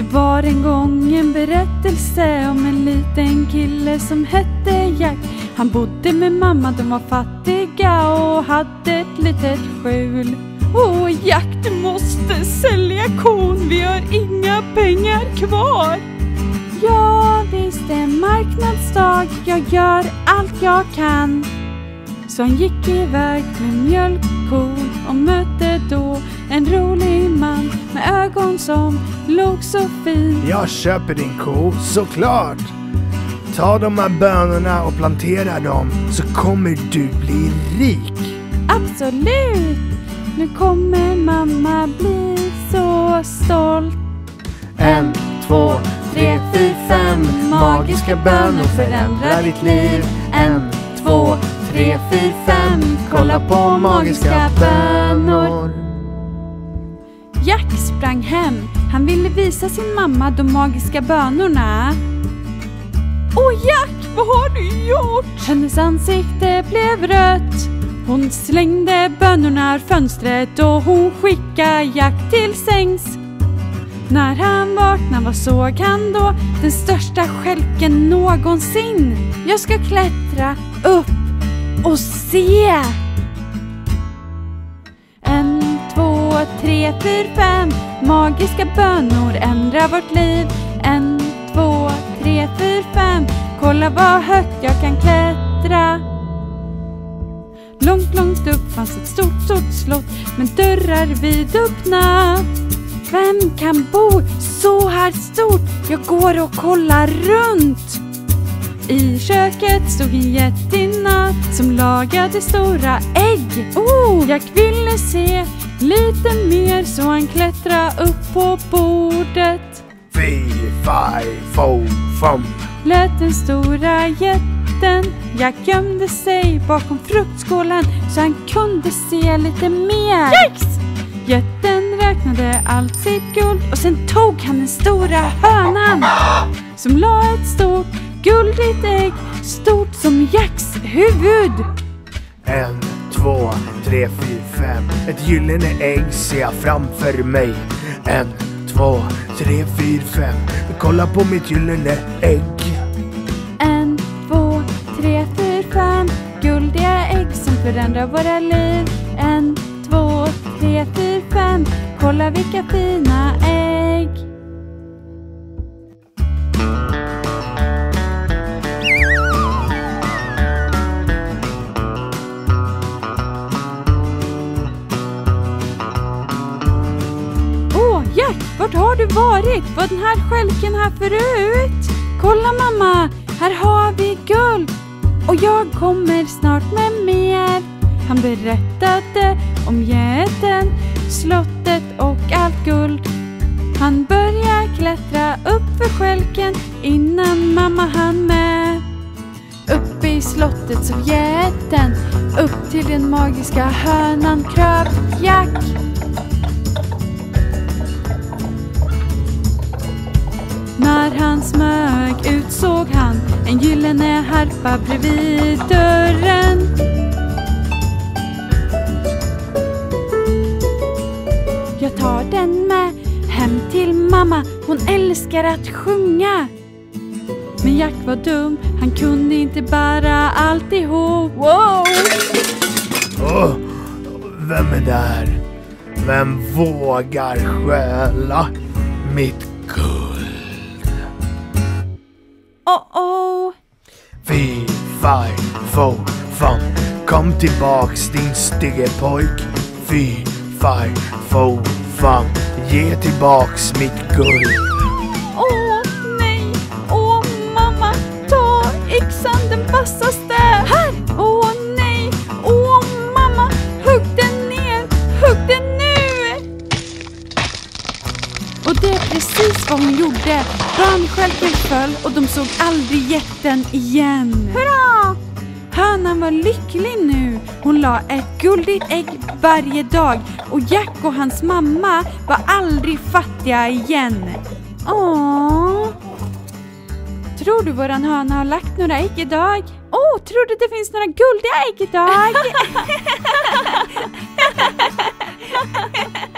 var en gång en berättelse om en liten kille som hette Jack. Han bodde med mamma, de var fattiga och hade ett litet skjul. Åh Jack, du måste sälja kon, vi har inga pengar kvar. Ja visst, det är marknadsdag, jag gör allt jag kan. Så han gick iväg med mjölkkon och mötte då en rolig man med ögon som låg så fin. Jag köper din ko, såklart. Ta de här bönorna och plantera dem, så kommer du bli rik. Absolut! Nu kommer mamma bli så stolt. 1, 2, 3, 4, 5. Magiska bönor förändrar ditt liv. 1, 2, 3, 4, 5. Kolla på magiska bönor. Jack sprang hem. Han ville visa sin mamma de magiska bönorna. Åh Jack, vad har du gjort? Hennes ansikte blev rött. Hon slängde bönorna ur fönstret och hon skickade Jack till sängs. När han vaknade, vad såg han då? Den största stjälken någonsin. Jag ska klättra upp och se. 1, 2, 3, 4, 5. Magiska bönor ändrar vårt liv. 1, 2, 3, 4, 5. Kolla vad högt jag kan klättra. Långt, långt upp fanns ett stort, stort slott med dörrar vidöppna. Vem kan bo så här stort? Jag går och kollar runt. I köket stod en jättinna som lagade stora ägg. Jack ville se lite mer så han klättrade upp på bordet. 4, 5, 4, 5. Lät den stora jätten. Jack gömde sig bakom fruktskålen så han kunde se lite mer. Yes! Jätten räknade allt sitt guld och sen tog han den stora hönan som la ett stort guldigt ägg, stort som Jacks huvud. 1, 2, 3, 4, 5. Ett gyllene ägg ser jag framför mig. 1, 2, 3, 4, 5. Kolla på mitt gyllene ägg. 1, 2, 3, 4, 5. Guldiga ägg som förändrar våra liv. 1, 2, 3, 4, 5. Kolla vilka fina ägg. Jack, vart har du varit? Var den här skälken här förut? Kolla mamma, här har vi guld. Och jag kommer snart med mer. Han berättade om jätten, slottet och allt guld. Han började klättra upp för skälken innan mamma hann med. Uppe i slottet sov jätten, upp till den magiska hönan kröp Jack. När han smög ut såg han en gyllene harpa bredvid dörren. Jag tar den med hem till mamma, hon älskar att sjunga. Men Jack var dum, han kunde inte bära alltihop. Wow! Vem är där? Vem vågar stjäla mitt guld? 4, 5, 4, 5. Kom tillbaks din stygge pojk. 4, 5, 4, 5. Ge tillbaks mitt guld. Nej, mamma, ta yxan, den vassaste. Här! Nej, mamma, hugg den ner, hugg den nu. Och det är precis vad hon gjorde. Brandskälken föll och de såg aldrig jätten igen. Hurra! Hönan var lycklig nu. Hon la ett guldigt ägg varje dag. Och Jack och hans mamma var aldrig fattiga igen. Tror du våran höna har lagt några ägg idag? Tror du det finns några guldiga ägg idag?